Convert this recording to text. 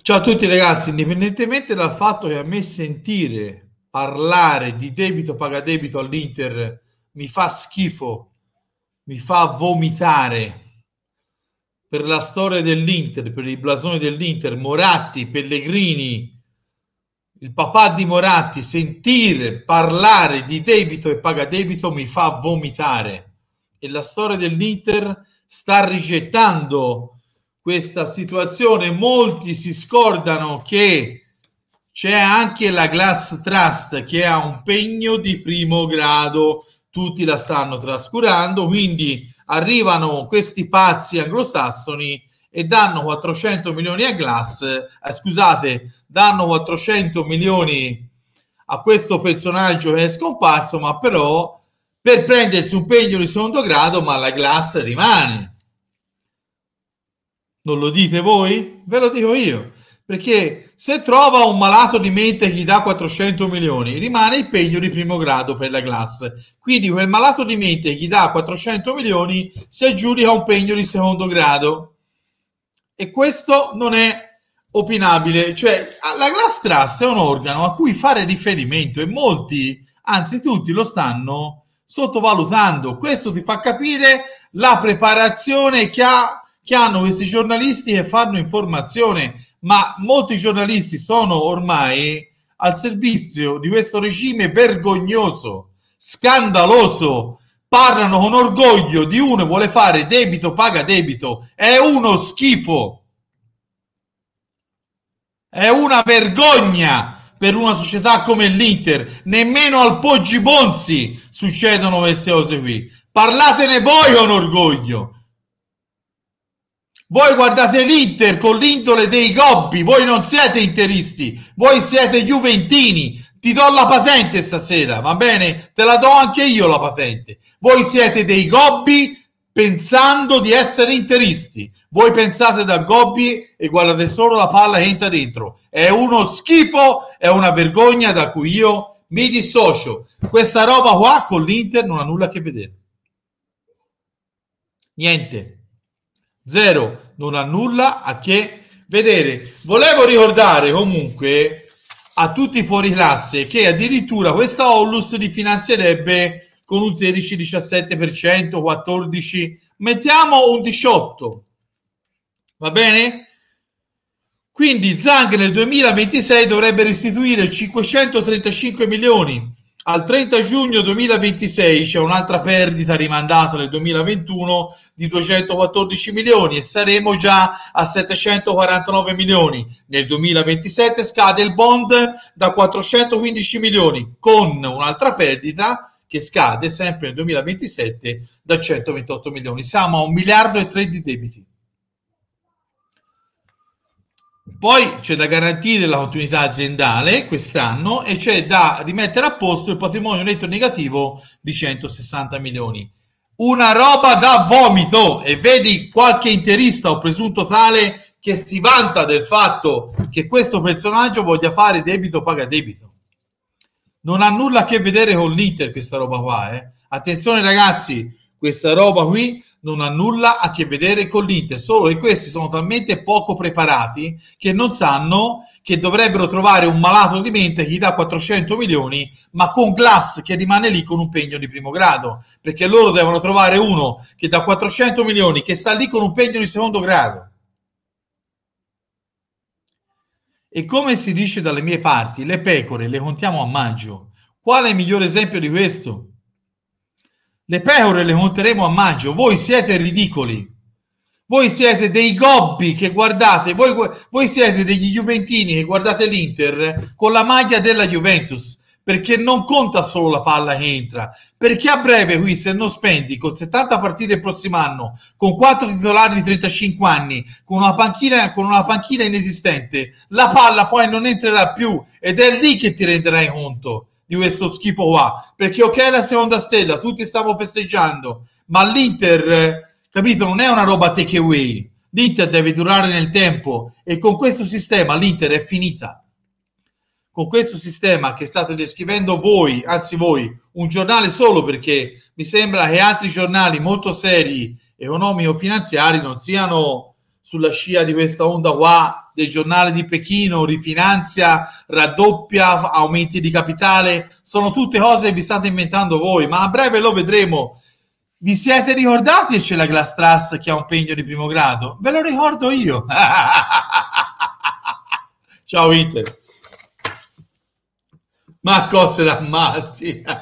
Ciao a tutti ragazzi, indipendentemente dal fatto che a me sentire parlare di debito paga debito all'Inter mi fa schifo, mi fa vomitare per la storia dell'Inter, per i blasoni dell'Inter, Moratti, Pellegrini, il papà di Moratti, sentire parlare di debito e paga debito mi fa vomitare e la storia dell'Inter sta rigettando questa situazione. Molti si scordano che c'è anche la Glass Trust che ha un pegno di primo grado, tutti la stanno trascurando, quindi arrivano questi pazzi anglosassoni e danno 400 milioni a Glass, danno 400 milioni a questo personaggio che è scomparso, ma però per prendersi un pegno di secondo grado, ma la Glass rimane. Non lo dite voi? Ve lo dico io. Perché se trova un malato di mente che gli dà 400 milioni, rimane il pegno di primo grado per la Glass. Quindi quel malato di mente che gli dà 400 milioni si aggiudica un pegno di secondo grado. E questo non è opinabile. Cioè, la Glass Trust è un organo a cui fare riferimento e molti, anzi tutti, lo stanno sottovalutando. Questo ti fa capire la preparazione che hanno questi giornalisti che fanno informazione, ma molti giornalisti sono ormai al servizio di questo regime vergognoso, scandaloso, parlano con orgoglio di uno che vuole fare debito paga debito, è uno schifo, è una vergogna per una società come l'Inter, nemmeno al Poggi Bonzi succedono queste cose qui, parlatene voi con orgoglio. Voi guardate l'Inter con l'indole dei gobbi, voi non siete interisti, voi siete juventini. Ti do la patente stasera, va bene? Te la do anche io la patente. Voi siete dei gobbi pensando di essere interisti. Voi pensate da gobbi e guardate solo la palla che entra dentro. È uno schifo, è una vergogna da cui io mi dissocio. Questa roba qua con l'Inter non ha nulla a che vedere. Niente. Zero, non ha nulla a che vedere. Volevo ricordare comunque a tutti i fuori classe che addirittura questa Onlus li finanzierebbe con un 16-17%, 14%, mettiamo un 18%, va bene? Quindi Zhang nel 2026 dovrebbe restituire 535 milioni. Al 30 giugno 2026 c'è un'altra perdita rimandata nel 2021 di 214 milioni e saremo già a 749 milioni. Nel 2027 scade il bond da 415 milioni con un'altra perdita che scade sempre nel 2027 da 128 milioni. Siamo a 1 miliardo e 3 di debiti. Poi c'è da garantire la continuità aziendale quest'anno e c'è da rimettere a posto il patrimonio netto negativo di 160 milioni. Una roba da vomito! E vedi qualche interista o presunto tale che si vanta del fatto che questo personaggio voglia fare debito paga debito. Non ha nulla a che vedere con l'Inter questa roba qua, Attenzione ragazzi, questa roba qui non ha nulla a che vedere con l'Inter, solo che questi sono talmente poco preparati che non sanno che dovrebbero trovare un malato di mente che gli dà 400 milioni, ma con Glass che rimane lì con un pegno di primo grado, perché loro devono trovare uno che dà 400 milioni, che sta lì con un pegno di secondo grado. E come si dice dalle mie parti, le pecore le contiamo a maggio. Quale è il migliore esempio di questo? Le pecore le conteremo a maggio. Voi siete ridicoli. Voi siete dei gobbi che guardate. Voi siete degli juventini che guardate l'Inter con la maglia della Juventus. Perché non conta solo la palla che entra. Perché a breve qui, se non spendi con 70 partite il prossimo anno, con 4 titolari di 35 anni, con una panchina inesistente, la palla poi non entrerà più. Ed è lì che ti renderai conto di questo schifo qua, perché ok la seconda stella, tutti stiamo festeggiando, ma l'Inter, capito, non è una roba take away, l'Inter deve durare nel tempo e con questo sistema l'Inter è finita. Con questo sistema che state descrivendo voi, anzi voi, un giornale solo, perché mi sembra che altri giornali molto seri economico-finanziari non siano sulla scia di questa onda qua del giornale di Pechino, rifinanzia, raddoppia, aumenti di capitale, sono tutte cose che vi state inventando voi, ma a breve lo vedremo. Vi siete ricordati che c'è la Glass Trust che ha un pegno di primo grado? Ve lo ricordo io. Ciao Inter. Ma cose da matti.